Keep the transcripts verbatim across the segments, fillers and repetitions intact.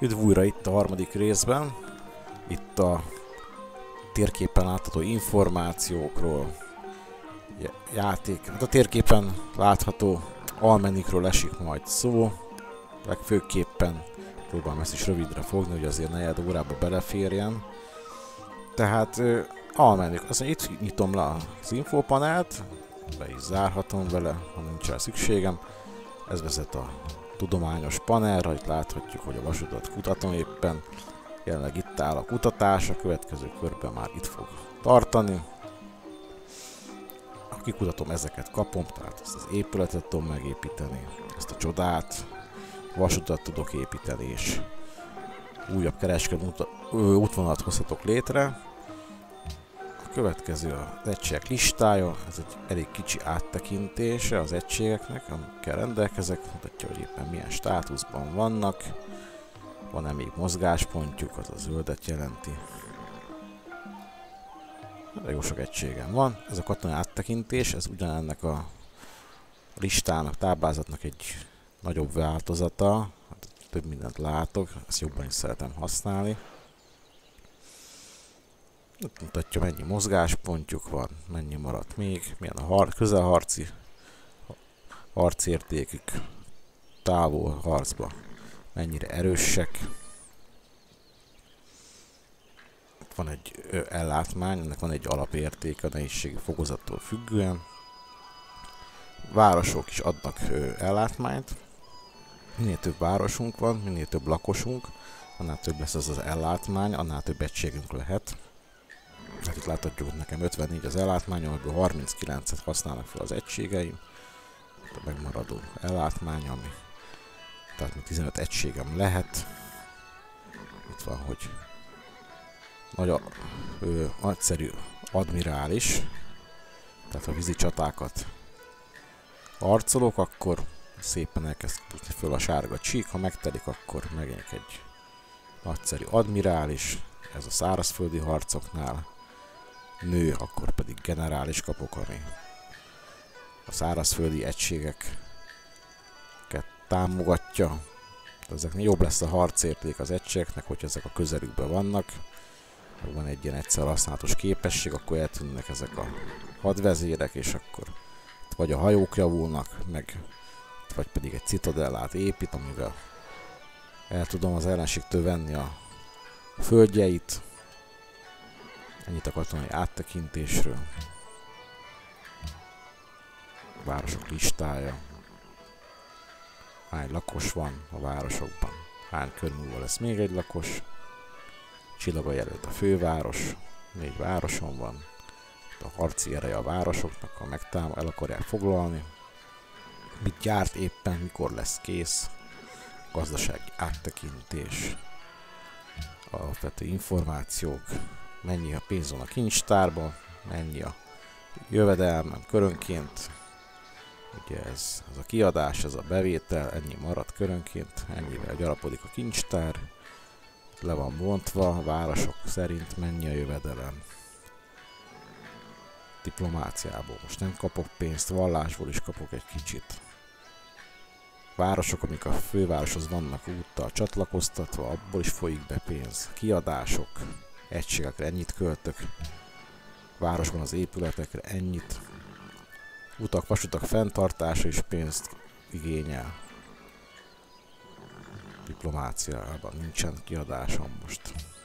Üdv újra itt a harmadik részben. Itt a térképen látható információkról, játék, hát a térképen látható almenikről esik majd szó. Legfőképpen próbálom ezt is rövidre fogni, hogy azért negyed órába beleférjen. Tehát almenik, azt mondja, itt nyitom le az infopanelt, be is zárhatom vele, ha nincs rá szükségem. Ez vezet a tudományos panelra, itt láthatjuk, hogy a vasutat kutatom éppen. Jelenleg itt áll a kutatás, a következő körben már itt fog tartani. Ha kikutatom, ezeket kapom, tehát ezt az épületet tudom megépíteni, ezt a csodát, vasutat tudok építeni, és újabb kereskedő útvonalat hozhatok létre. A következő az egységek listája, ez egy elég kicsi áttekintése az egységeknek, amikkel rendelkezek, mutatja, hogy éppen milyen státuszban vannak. Van-e még mozgáspontjuk, az a zöldet jelenti. De jó sok egységem van. Ez a katonai áttekintés, ez ugyanennek a listának, táblázatnak egy nagyobb változata. Hát több mindent látok, ezt jobban is szeretem használni. Itt mutatja, mennyi mozgáspontjuk van, mennyi maradt még, milyen a har közelharci harcértékük, távol harcba, mennyire erősek. Itt van egy ö, ellátmány, ennek van egy alapértéke a nehézségi fokozattól függően. Városok is adnak ö, ellátmányt. Minél több városunk van, minél több lakosunk, annál több lesz az az ellátmány, annál több egységünk lehet. Hát itt láthatjuk, hogy nekem ötvennégy az ellátmány, amiből harminckilencet használnak fel az egységeim. A megmaradó ellátmány, ami tehát még tizenöt egységem lehet. Itt van, hogy nagy a, ö, nagyszerű admirális, tehát ha vízi csatákat harcolok, akkor szépen elkezd húzni föl a sárga csík, ha megtelik, akkor megint egy nagyszerű admirális, ez a szárazföldi harcoknál. Nő, akkor pedig generális kapok, ami a szárazföldi egységeket támogatja. Ezeknél jobb lesz a harcérték az egységeknek, hogyha ezek a közelükben vannak. Ha van egy ilyen egyszer használatos képesség, akkor eltűnnek ezek a hadvezérek, és akkor vagy a hajók javulnak, meg vagy pedig egy citadellát épít, amivel el tudom az ellenségtől venni a földjeit. Ennyit a katonai áttekintésről. Városok listája. Hány lakos van a városokban. Hány kör múlva lesz még egy lakos. Csillaga jelölt a főváros. Négy városon van. A harci ereje a városoknak, ha megtámad, el akarják foglalni. Mit gyárt éppen, mikor lesz kész. Gazdasági áttekintés. Alapvető információk. Mennyi a pénz van a kincstárban, mennyi a jövedelmem körönként. Ugye ez, ez a kiadás, ez a bevétel, ennyi marad körönként, ennyire gyarapodik a kincstár. Le van bontva, a városok szerint mennyi a jövedelem. Diplomáciából most nem kapok pénzt, vallásból is kapok egy kicsit. Városok, amik a fővároshoz vannak úttal csatlakoztatva, abból is folyik be pénz. Kiadások, egységekre ennyit költök, városban az épületekre ennyit. Utak, vasutak fenntartása is pénzt igényel. Diplomáciában nincsen kiadásom most.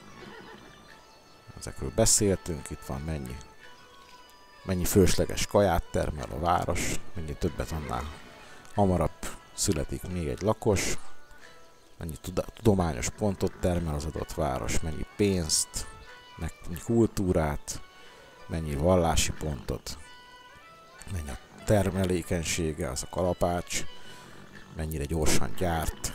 Ezekről beszéltünk, itt van mennyi, mennyi fölösleges kaját termel a város, mennyi többet annál hamarabb születik még egy lakos, mennyi tudományos pontot termel az adott város, mennyi pénzt, mennyi kultúrát, mennyi vallási pontot, mennyi a termelékenysége, az a kalapács, mennyire gyorsan gyárt.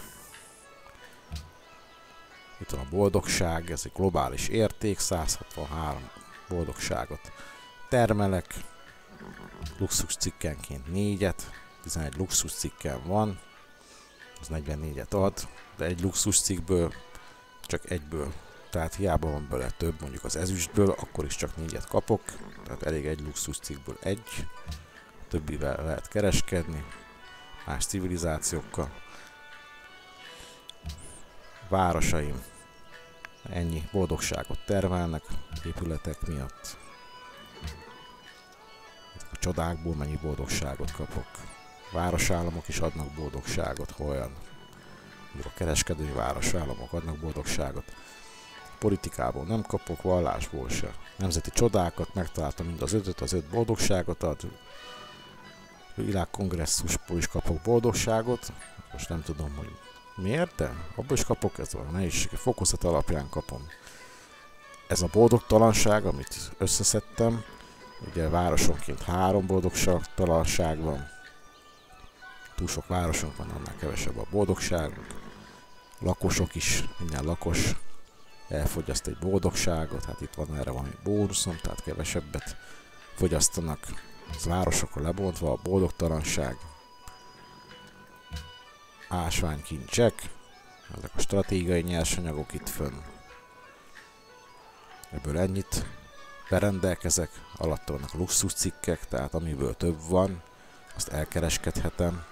Itt van a boldogság, ez egy globális érték, száz hatvanhárom boldogságot termelek, luxus cikkenként négyet, tizenegy luxus cikken van, az negyvennégyet ad, de egy luxus cikkből csak egyből, tehát hiába van belőle több, mondjuk az ezüstből, akkor is csak négyet kapok, tehát elég egy luxus cikkből egy, többivel lehet kereskedni, más civilizációkkal. városaim ennyi boldogságot termelnek épületek miatt. A csodákból mennyi boldogságot kapok. Városállamok is adnak boldogságot, ha olyan. A kereskedői városállamok adnak boldogságot. Politikából nem kapok, vallásból se. Nemzeti csodákat megtaláltam mind az ötöt, az öt boldogságot ad. Világkongresszusból is kapok boldogságot. Most nem tudom, hogy miért, de abból is kapok, ez a nehézségi fokozat alapján kapom. Ez a boldogtalanság, amit összeszedtem, ugye városonként három boldogtalanság van. Túl sok városunk van, annál kevesebb a boldogságunk. Lakosok is, minden lakos elfogyaszt egy boldogságot, hát itt van erre valami bónuszom, tehát kevesebbet fogyasztanak. Ez városokra lebontva a boldogtalanság. Ásványkincsek, ezek a stratégiai nyersanyagok itt fönn. Ebből ennyit berendelkezek, alatt vannak a luxuscikkek, tehát amiből több van, azt elkereskedhetem.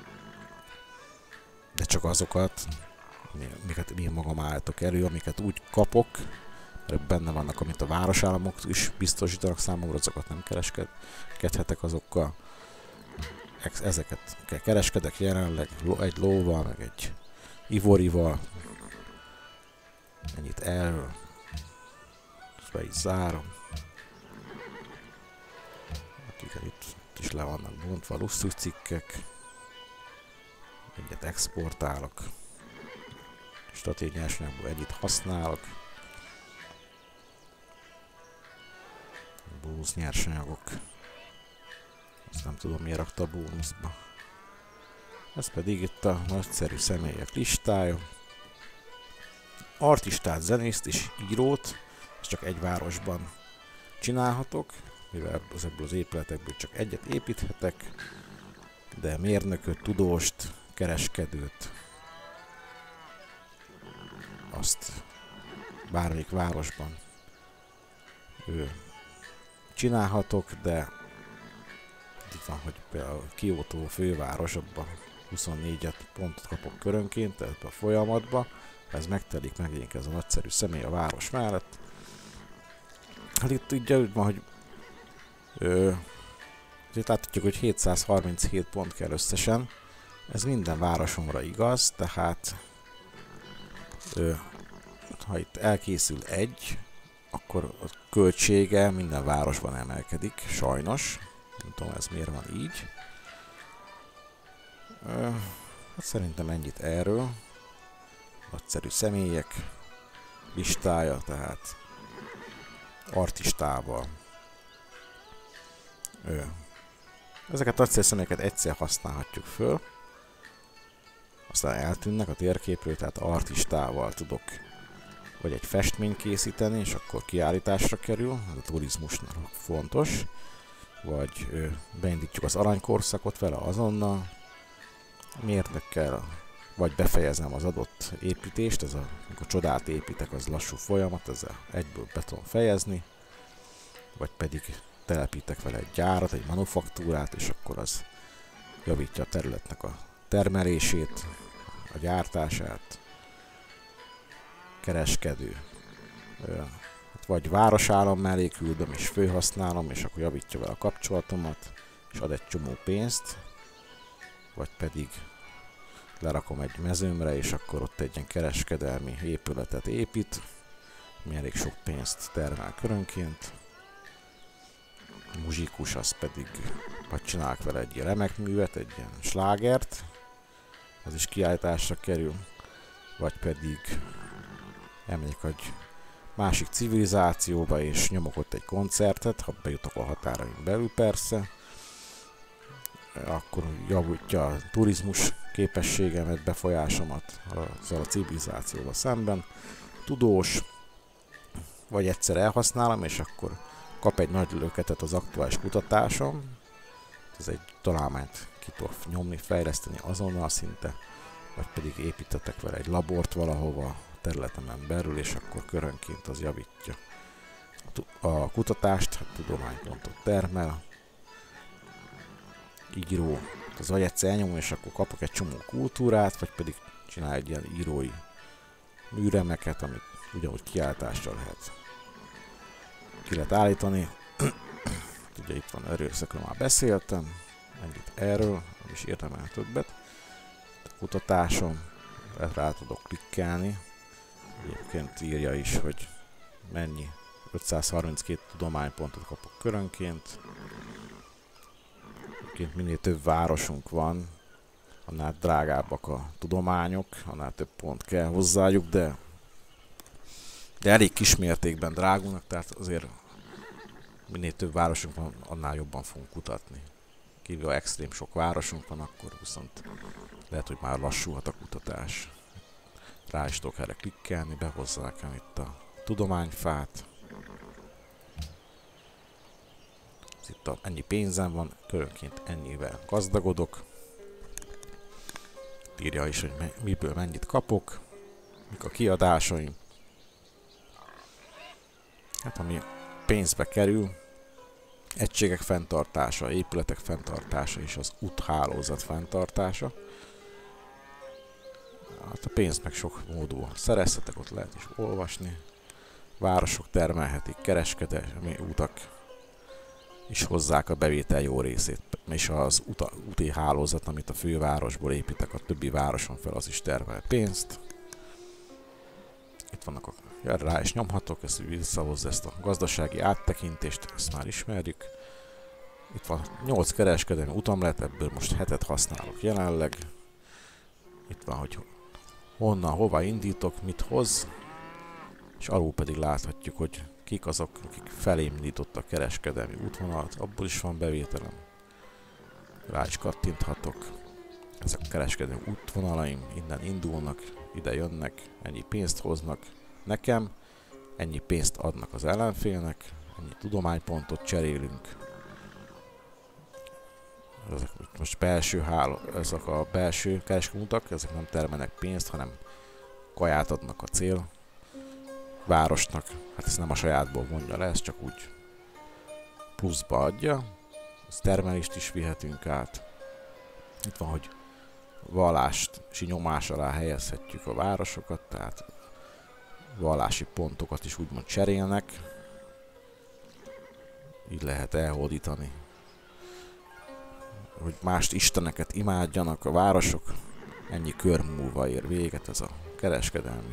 De csak azokat, amiket én magam állítok elő, amiket úgy kapok, mert benne vannak, amit a városállamok is biztosítanak számomra, azokat nem kereskedhetek azokkal. Ezeket kereskedek jelenleg egy lóval, meg egy ivorival. Ennyit erről. Ezt be is zárom. Akiket itt, itt is le vannak bontva luxuscikkek. Egyet exportálok. Stratégiai nyersanyagból egyet használok. Bónusz nyersanyagok. Azt nem tudom, miért rakta a bónuszba. Ez pedig itt a nagyszerű személyek listája. Artistát, zenészt és írót, ezt csak egy városban csinálhatok, mivel ezekből az épületekből csak egyet építhetek, de mérnököt, tudóst, kereskedőt, azt bármelyik városban ő, csinálhatok, de itt van, hogy például Kyoto főváros, abban huszonnégy pontot kapok körönként ebbe a folyamatba. Ez megtelik megint ez a nagyszerű személy a város mellett. Hát itt ugye úgy van, hogy ö, itt láthatjuk, hogy hétszázharminchét pont kell összesen. Ez minden városomra igaz, tehát ö, ha itt elkészül egy, akkor a költsége minden városban emelkedik, sajnos. Nem tudom, ez miért van így. Ö, hát szerintem ennyit erről. Nagyszerű személyek listája, tehát artistával. Ö. Ezeket a nagyszerű személyeket egyszer használhatjuk föl. Aztán eltűnnek a térképről, tehát artistával tudok vagy egy festményt készíteni, és akkor kiállításra kerül, ez a turizmusnak fontos. Vagy ö, beindítjuk az aranykorszakot vele azonnal, mérnökkel, vagy befejezem az adott építést, ez a, amikor csodát építek, az lassú folyamat, ezzel egyből be tudom fejezni, vagy pedig telepítek vele egy gyárat, egy manufaktúrát, és akkor az javítja a területnek a termelését, a gyártását, kereskedő. Vagy városállam mellé küldöm és főhasználom, és akkor javítja vele a kapcsolatomat, és ad egy csomó pénzt, vagy pedig lerakom egy mezőmre, és akkor ott egy ilyen kereskedelmi épületet épít, ami elég sok pénzt termel körönként. A muzsikus az pedig, vagy csinálok vele egy ilyen remek művet, egy ilyen slágert, az is kiállításra kerül, vagy pedig elmegyek egy másik civilizációba, és nyomok ott egy koncertet, ha bejutok a határaink belül persze, akkor javítja a turizmus képességemet, befolyásomat azzal a civilizációval szemben. Tudós, vagy egyszer elhasználom, és akkor kap egy nagy löketet az aktuális kutatásom. Ez egy találmányt ki tudok nyomni, fejleszteni azonnal szinte, vagy pedig építetek vele egy labort valahova a területemen belül, és akkor körönként az javítja a kutatást, hát tudománypontot termel. Író, az vagy egyszer elnyomom, és akkor kapok egy csomó kultúrát, vagy pedig csinál egy ilyen írói műremeket, amit ugyanúgy kiáltással lehet ki lehet állítani. Ugye itt van erőszakról már beszéltem, ennyit erről, nem is értem el többet. A kutatásom, rá tudok klikkelni. Egyébként írja is, hogy mennyi, ötszázharminckét tudománypontot kapok körönként. Egyébként minél több városunk van, annál drágábbak a tudományok, annál több pont kell hozzájuk, de, de elég kismértékben drágulnak, tehát azért minél több városunk van, annál jobban fogunk kutatni. Kívül extrém sok városunk van, akkor viszont lehet, hogy már lassulhat a kutatás. Rá is tudok erre klikkelni, behozza nekem itt a tudományfát. Itt a, ennyi pénzem van, körönként ennyivel gazdagodok. Írja is, hogy me, miből mennyit kapok, mik a kiadásaim. Hát ami pénzbe kerül, egységek fenntartása, épületek fenntartása és az úthálózat fenntartása. Hát a pénzt meg sok módon szerezhetek, ott lehet is olvasni. Városok termelhetik, kereskedelmi utak is hozzák a bevétel jó részét. És az uta, úti hálózat, amit a fővárosból építek a többi városon fel, az is termel pénzt. Itt vannak a... Rá is nyomhatok, ez visszahozza ezt a gazdasági áttekintést, ezt már ismerjük. Itt van nyolc kereskedelmi utamlet, ebből most hetet használok jelenleg. Itt van, hogy honnan, hova indítok, mit hoz. És alul pedig láthatjuk, hogy kik azok, akik felém indítottak kereskedelmi útvonalat, abból is van bevételem. Rá is kattinthatok. Ezek a kereskedelmi útvonalaim innen indulnak, ide jönnek, ennyi pénzt hoznak nekem, ennyi pénzt adnak az ellenfélnek, ennyi tudománypontot cserélünk. Ezek most belső háló, ezek a belső kereskedőutak, ezek nem termelnek pénzt, hanem kaját adnak a cél városnak. Hát ez nem a sajátból mondja le, ez csak úgy pluszba adja. Ez termelést is vihetünk át. Itt van, hogy vallási nyomás alá helyezhetjük a városokat, tehát vallási pontokat is úgymond cserélnek. Így lehet elhódítani, hogy mást isteneket imádjanak a városok. Ennyi kör múlva ér véget ez a kereskedelmi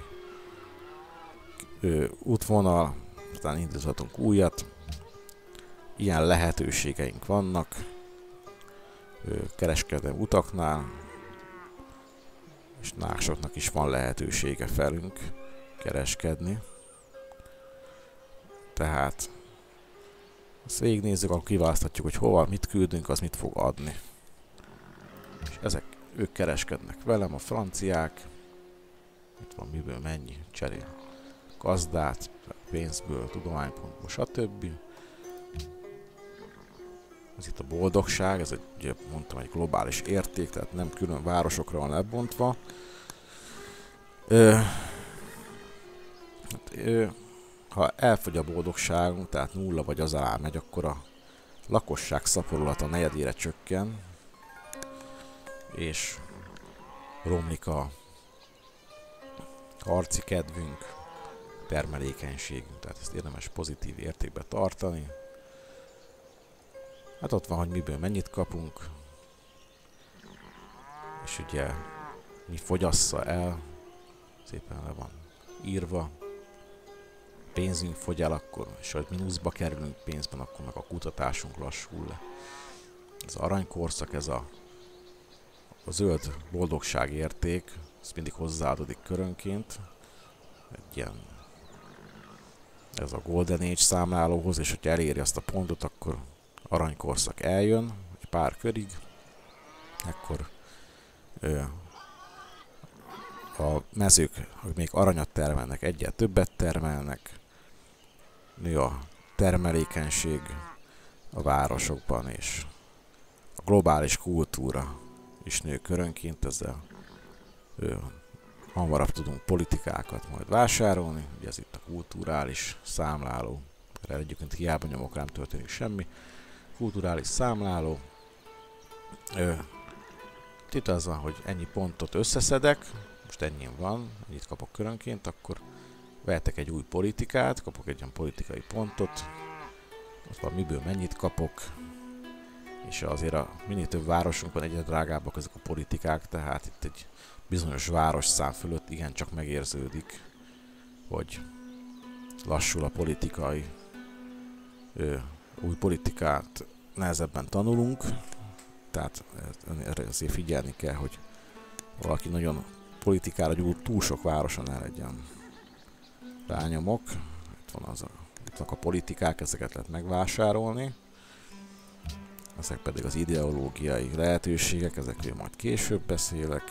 ö, útvonal, aztán indíthatunk újat. Ilyen lehetőségeink vannak ö, kereskedelmi utaknál, és másoknak is van lehetősége felünk kereskedni. Tehát ezt végignézzük, akkor kiválaszthatjuk, hogy hova, mit küldünk, az mit fog adni. És ezek, ők kereskednek velem, a franciák. Itt van miből mennyi cserél. Gazdát, pénzből, tudománypontból, stb. Ez itt a boldogság, ez egy, ugye mondtam, egy globális érték, tehát nem külön városokra van lebontva. Ö, hát, ö, ha elfogy a boldogságunk, tehát nulla vagy az alá megy, akkor a lakosság szaporulata negyedére csökken, és romlik a harci kedvünk, termelékenységünk, tehát ezt érdemes pozitív értékbe tartani. Hát ott van, hogy miből mennyit kapunk, és ugye mi fogyassza el, szépen le van írva, pénzünk fogy el, akkor, és ha mínuszba kerülünk pénzben, akkor meg a kutatásunk lassul le. Ez aranykorszak, ez a, a zöld boldogság érték, ez mindig hozzáadódik körönként, egy ilyen, ez a Golden Age számlálóhoz, és hogyha eléri azt a pontot, akkor aranykorszak eljön, egy pár körig, akkor ö, a mezők, hogy még aranyat termelnek, egyet többet termelnek, nő a termelékenység a városokban, és a globális kultúra is nő körönként, ezzel ö, hamarabb tudunk politikákat majd vásárolni, ugye ez itt a kulturális számláló, erre egyébként hiába nyomok, nem történik semmi. Kulturális számláló. Ö, itt az van, hogy ennyi pontot összeszedek, most ennyi van, ennyit kapok körönként, akkor vehetek egy új politikát, kapok egy olyan politikai pontot, ott van miből mennyit kapok, és azért a minél több városunkban egyre drágábbak ezek a politikák, tehát itt egy bizonyos városszám fölött igencsak megérződik, hogy lassul a politikai, ö, új politikát nehezebben tanulunk, tehát erre azért figyelni kell, hogy valaki nagyon politikára gyúl, túl sok városon ne legyen. Rányomok, itt van az a, itt vannak a politikák, ezeket lehet megvásárolni, ezek pedig az ideológiai lehetőségek, ezekről majd később beszélek.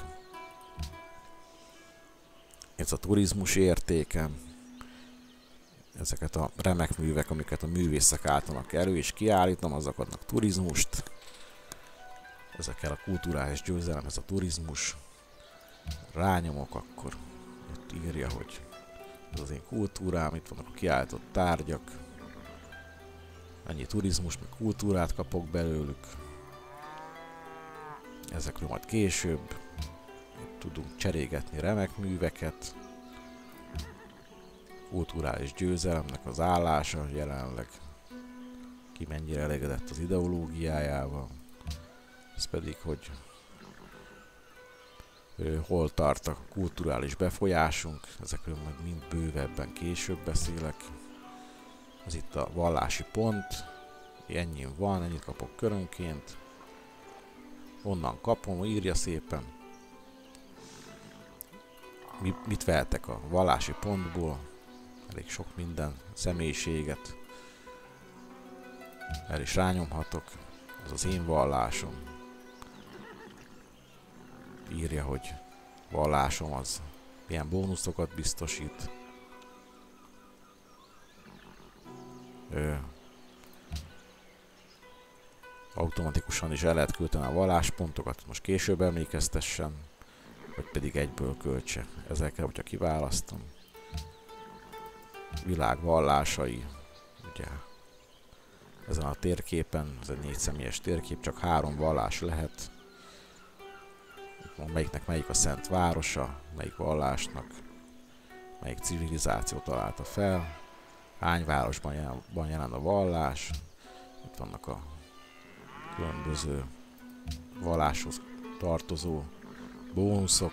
Ez a turizmus értéke, ezeket a remek művek, amiket a művészek állítanak elő, és kiállítom, azok adnak turizmust. Ezekkel a kulturális győzelem, ez a turizmus. Rányomok, akkor itt írja, hogy ez az én kultúrám, itt vannak a kiállított tárgyak. Ennyi turizmus, meg kultúrát kapok belőlük. Ezekről majd később. Itt tudunk cserégetni remek műveket. Kulturális győzelemnek az állása jelenleg. Ki mennyire elégedett az ideológiájával. Ez pedig, hogy ő, hol tart a kulturális befolyásunk. Ezekről majd mind bővebben később beszélek. Ez itt a vallási pont. Ennyi van, ennyit kapok körönként. Onnan kapom, írja szépen. Mi, mit vehetek a vallási pontból? Elég sok minden, személyiséget. El is rányomhatok. Ez az én vallásom. Írja, hogy vallásom az milyen bónuszokat biztosít. Ö, automatikusan is el lehet költeni a valláspontokat, most később emlékeztessen, vagy pedig egyből költse. Ezekkel, hogyha kiválasztom. Világ vallásai, ugye ezen a térképen, ez egy négy személyes térkép, csak három vallás lehet. Melyiknek melyik a szent városa, melyik vallásnak, melyik civilizáció találta fel, hány városban jelen, jelen a vallás, itt vannak a különböző valláshoz tartozó bónuszok,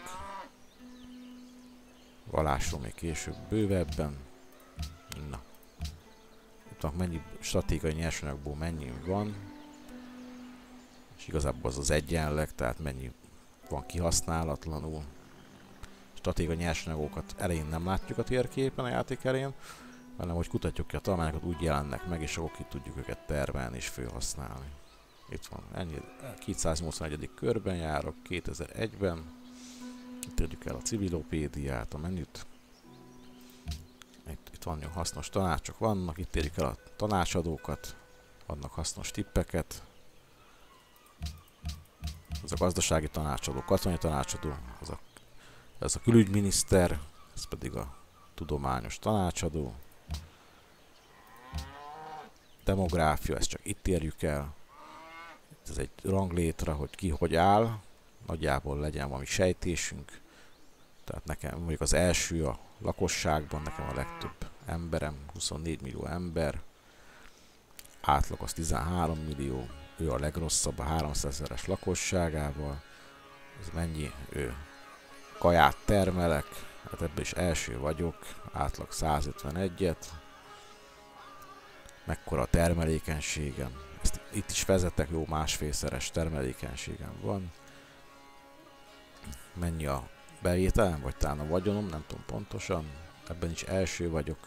vallásról még később bővebben. Na, itt van mennyi stratégiai nyersanyagból mennyi van, és igazából az az egyenleg, tehát mennyi van kihasználatlanul. Stratégiai nyersanyagokat elején nem látjuk a térképen, a játék elején, hanem hogy kutatjuk ki a találmányokat, úgy jelennek meg, és akkor ki tudjuk őket termelni és felhasználni. Itt van, ennyi, kétszáznyolcvanegyedik körben járok, kétezer-egyben. Itt adjuk el a civilopédiát, a menüt. Itt, itt van jó hasznos tanácsok vannak, itt érjük el a tanácsadókat, adnak hasznos tippeket. Ez a gazdasági tanácsadó, katonai tanácsadó, ez a, ez a külügyminiszter, ez pedig a tudományos tanácsadó. Demográfia, ezt csak itt érjük el. Ez egy ranglétra, hogy ki hogy áll, nagyjából legyen valami sejtésünk. Tehát nekem mondjuk az első a lakosságban, nekem a legtöbb emberem, huszonnégy millió ember. Átlag az tizenhárom millió, ő a legrosszabb a háromszázezeres lakosságával. Ez mennyi ő, kaját termelek, hát ebben is első vagyok, átlag százötvenegyet. Mekkora a termelékenységem. Ezt itt is vezetek, jó másfélszeres termelékenységem van. Mennyi a bevételem, vagy talán a vagyonom, nem tudom pontosan. Ebben is első vagyok.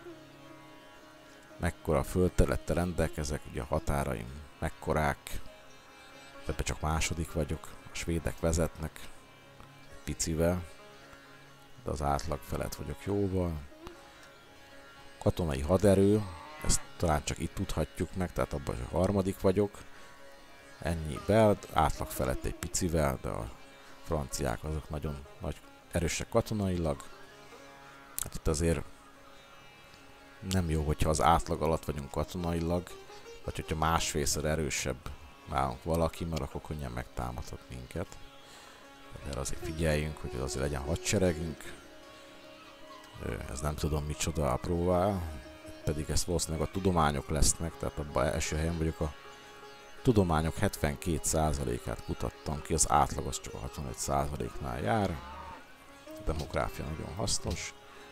Mekkora földterülettel rendelkezek, ugye a határaim mekkorák. Ebben csak második vagyok. A svédek vezetnek picivel, de az átlag felett vagyok jóval. Katonai haderő, ezt talán csak itt tudhatjuk meg, tehát abban a harmadik vagyok. Ennyi bel, átlag felett egy picivel, de a franciák azok nagyon nagy, erősek katonailag. Hát itt azért nem jó, hogyha az átlag alatt vagyunk katonailag, vagy hogyha másfélszer erősebb nálunk valaki, mert akkor könnyen megtámadhat minket. Erre azért figyeljünk, hogy azért legyen hadseregünk. Ez nem tudom micsoda apróvá, pedig ezt valószínűleg a tudományok lesznek, tehát abban első helyen vagyok. A tudományok hetvenkét százalékát kutattam ki, az átlag az csak a hatvanöt százaléknál jár. A demográfia nagyon hasznos.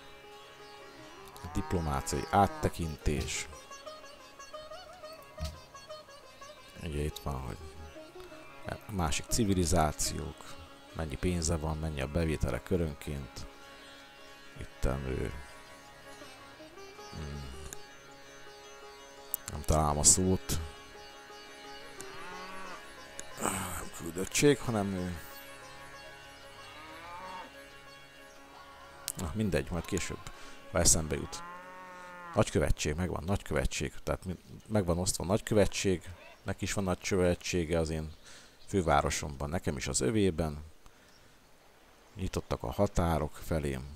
A diplomáciai áttekintés. Ugye itt van, hogy másik civilizációk, mennyi pénze van, mennyi a bevétele körönként. Itten ő... Hmm. Nem találom a szót. Nem küldöttség, hanem ő... Na, mindegy, majd később, ha eszembe jut. Nagykövetség, megvan, nagykövetség. Tehát megvan osztva a nagykövetség. Neki is van nagykövetsége az én fővárosomban, nekem is az övében. Nyitottak a határok felém.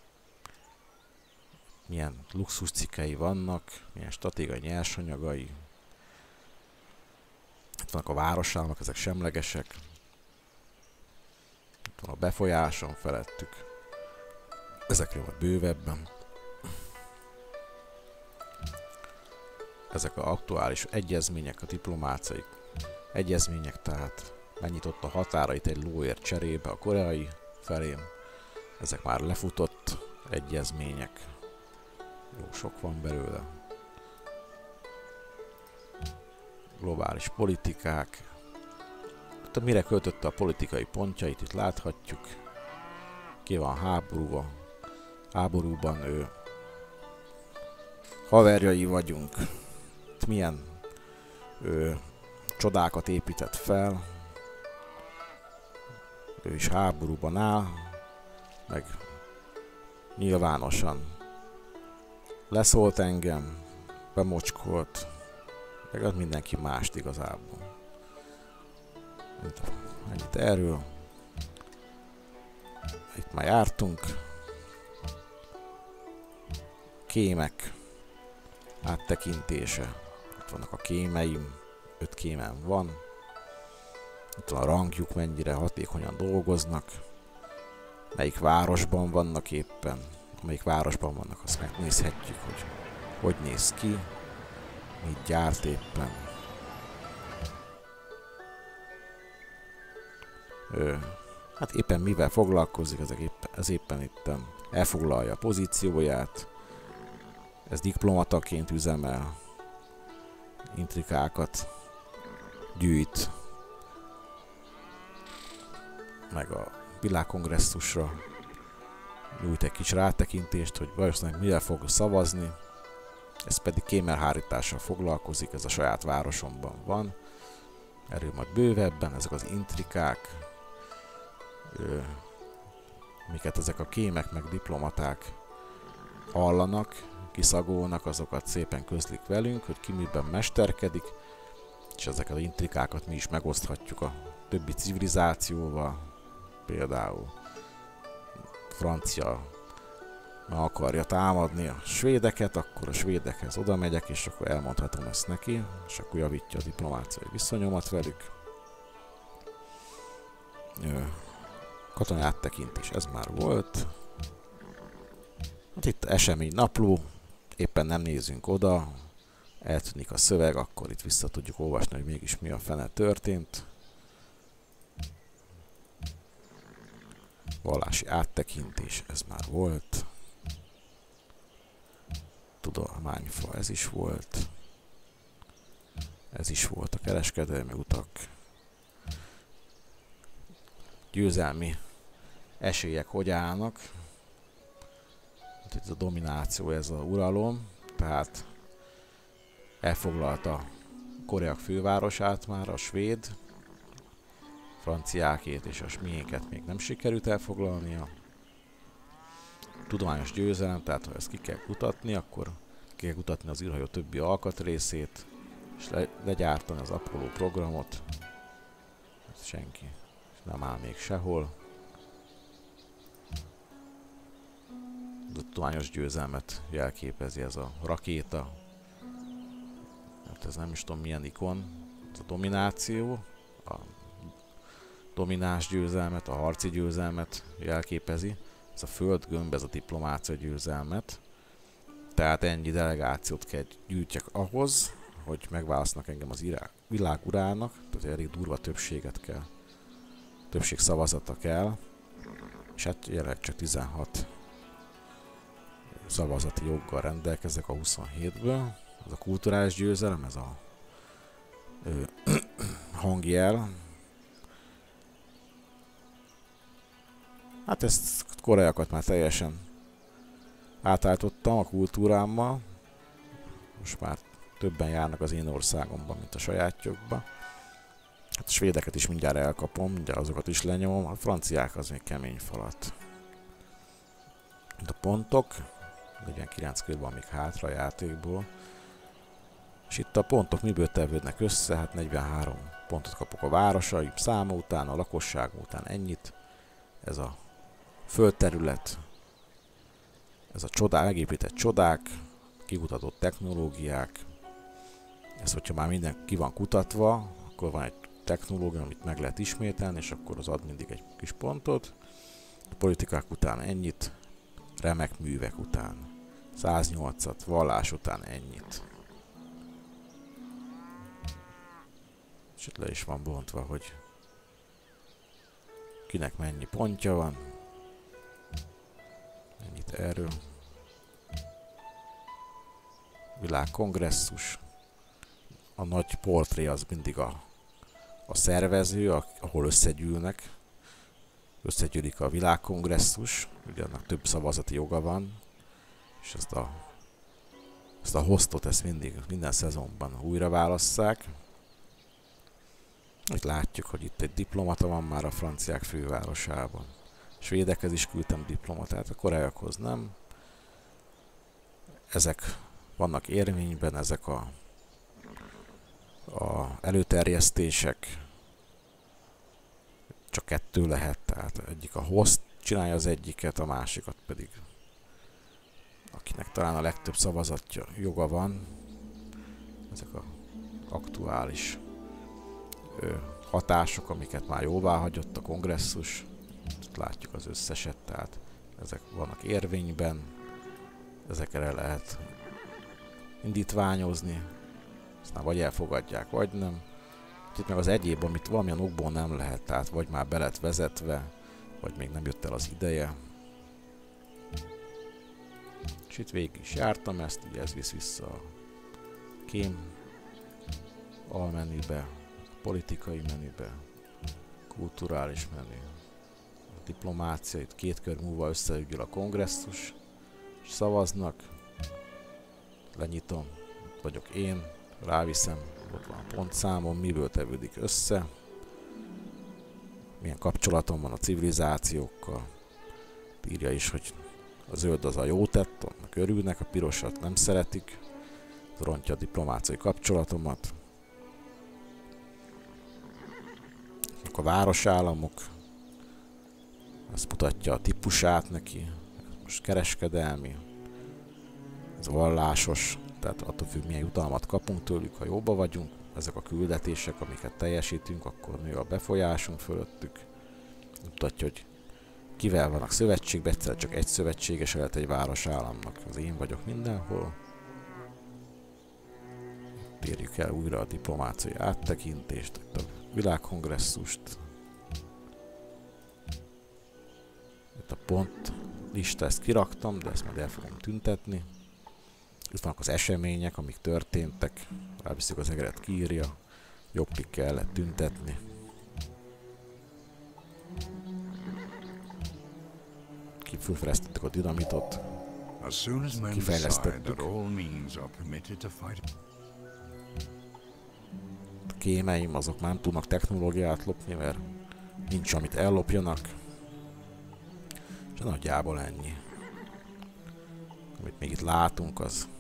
Milyen luxuscikkei vannak, milyen stratégiai nyersanyagai. Itt vannak a városállamok, ezek semlegesek. Itt van a befolyásom felettük. Ezekről van bővebben. Ezek az aktuális egyezmények, a diplomáciai egyezmények, tehát megnyitott a határait egy lóért cserébe a koreai felém. Ezek már lefutott egyezmények. Jó sok van belőle. Globális politikák. Itt mire költötte a politikai pontjait, itt láthatjuk. Ki van háborúban. Háborúban ő haverjai vagyunk. Itt milyen ő, csodákat épített fel. Ő is háborúban áll. Meg nyilvánosan leszólt engem, bemocskolt, meg az mindenki mást igazából. Ennyit erről. Itt már jártunk. Kémek áttekintése. Itt vannak a kémeim, öt kémem van. Itt van a rangjuk, mennyire hatékonyan dolgoznak. Melyik városban vannak éppen. Amelyik városban vannak, azt megnézhetjük, hogy hogy néz ki, mit gyárt éppen. Ő, hát éppen mivel foglalkozik, ez éppen, ez éppen itt elfoglalja a pozícióját. Ez diplomataként üzemel, intrikákat gyűjt, meg a világkongresszusra nyújt egy kis rátekintést, hogy valószínűleg mire fog szavazni. Ez pedig kémelhárítással foglalkozik, ez a saját városomban van. Erről majd bővebben, ezek az intrikák, ö, miket ezek a kémek meg diplomaták hallanak, kiszagolnak, azokat szépen közlik velünk, hogy ki miben mesterkedik, és ezeket az intrikákat mi is megoszthatjuk a többi civilizációval, például francia meg akarja támadni a svédeket, akkor a svédekhez oda megyek, és akkor elmondhatom ezt neki, és akkor javítja a diplomáciai viszonyomat velük. Katonai áttekintés, ez már volt. Hát itt esemény napló, éppen nem nézünk oda, eltűnik a szöveg, akkor itt vissza tudjuk olvasni, hogy mégis mi a fene történt. Vallási áttekintés, ez már volt. Tudományfa, ez is volt. Ez is volt a kereskedelmi utak. Győzelmi esélyek hogy állnak. Itt a domináció, ez a uralom, tehát elfoglalta Koreak fővárosát már a svéd, franciákét és a miénket még nem sikerült elfoglalnia. Tudományos győzelem, tehát ha ezt ki kell kutatni, akkor ki kell kutatni az űrhajó többi alkatrészét, és le, legyártani az Apollo programot. Ez senki nem áll még sehol. A tudományos győzelmet jelképezi ez a rakéta. Hát ez nem is tudom milyen ikon, ez a domináció. A domináns győzelmet, a harci győzelmet jelképezi. Ez a földgömb, ez a diplomácia győzelmet. Tehát ennyi delegációt kell gyűjtjek ahhoz, hogy megválasztanak engem az világ urának, tehát elég durva többséget kell, többség szavazata kell, és hát jelenleg csak tizenhat szavazati joggal rendelkezek a huszonhétből. Ez a kulturális győzelem, ez a ö, hangjel. Hát ezt koreaiakat már teljesen átálltottam a kultúrámmal. Most már többen járnak az én országomban, mint a sajátjukba. Hát a svédeket is mindjárt elkapom, mindjárt azokat is lenyomom. A franciák az még kemény falat. A pontok, negyvenkilenc kör van még hátra a játékból. És itt a pontok miből tevődnek össze? Hát negyvenhárom pontot kapok a városaim száma után, a lakosság után ennyit. Ez a földterület, ez a csodák, megépített csodák, kikutatott technológiák. Ez, hogyha már minden ki van kutatva, akkor van egy technológia, amit meg lehet ismételni, és akkor az ad mindig egy kis pontot. A politikák után ennyit, remek művek után száznyolcat, vallás után ennyit. És itt le is van bontva, hogy kinek mennyi pontja van. Ennyit erről. Világkongresszus. A nagy portré az mindig a, a szervező, a, ahol összegyűlnek. Összegyűlik a világkongresszus, ugye annak több szavazati joga van, és ezt a, ezt a hostot ezt mindig, minden szezonban újra válasszák. Itt látjuk, hogy itt egy diplomata van már a franciák fővárosában. A svédekhez is küldtem diplomatát, a koreaiakhoz nem. Ezek vannak érvényben, ezek a, a előterjesztések. Csak kettő lehet, tehát egyik a host csinálja az egyiket, a másikat pedig akinek talán a legtöbb szavazatja joga van. Ezek a aktuális ö, hatások, amiket már jóvá hagyott a kongresszus. Itt látjuk az összeset, tehát ezek vannak érvényben, ezekre lehet indítványozni, aztán vagy elfogadják, vagy nem. Itt meg az egyéb, amit valamilyen okból nem lehet, tehát vagy már be lett vezetve, vagy még nem jött el az ideje. És itt végig is jártam ezt, ugye ez visz vissza a kém almenübe, politikai menübe, kulturális menü, a diplomácia, itt két kör múlva összeügyül a kongresszus, és szavaznak, lenyitom, ott vagyok én, ráviszem, ott van a pontszámom, miből tevődik össze, milyen kapcsolatom van a civilizációkkal, írja is, hogy a zöld az a jó tett, annak örülnek, a pirosat nem szeretik, rontja a diplomáciai kapcsolatomat. A városállamok, azt mutatja a típusát neki, most kereskedelmi, ez vallásos, tehát attól függ, milyen jutalmat kapunk tőlük, ha jóba vagyunk, ezek a küldetések, amiket teljesítünk, akkor nő a befolyásunk fölöttük. Mutatja, hogy kivel vannak szövetségben, egyszer csak egy szövetséges lehet egy városállamnak, az én vagyok mindenhol. Térjük el újra a diplomáciai áttekintést, a világkongresszust. Itt a pont lista, ezt kiraktam, de ezt majd el fogom tüntetni. Itt vannak az események, amik történtek. Ráviszük az egeret, kiírja. Jobbig kellett tüntetni. Kifölfejlesztettük a dinamitot. Kifejlesztettük. A kémeim azok már nem tudnak technológiát lopni, mert nincs amit ellopjanak. És nagyjából ennyi. Amit még itt látunk, az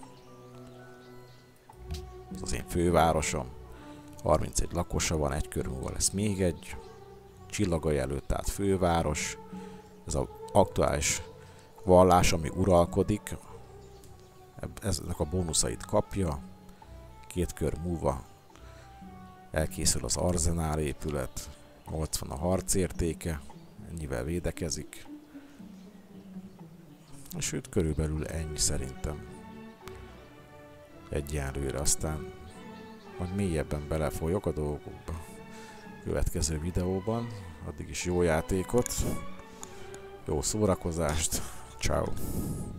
az, az én fővárosom. harmincegy lakosa van, egy kör múlva lesz még egy. Csillagai előtt, tehát főváros. Ez az aktuális vallás, ami uralkodik. Eznek a bónuszait kapja. Két kör múlva elkészül az arzenál épület. nyolcvan a harcértéke, ennyivel védekezik. És őt körülbelül ennyi szerintem. Egyenlőre, aztán majd mélyebben belefolyok a dolgokba. Következő videóban, addig is jó játékot, jó szórakozást, ciao.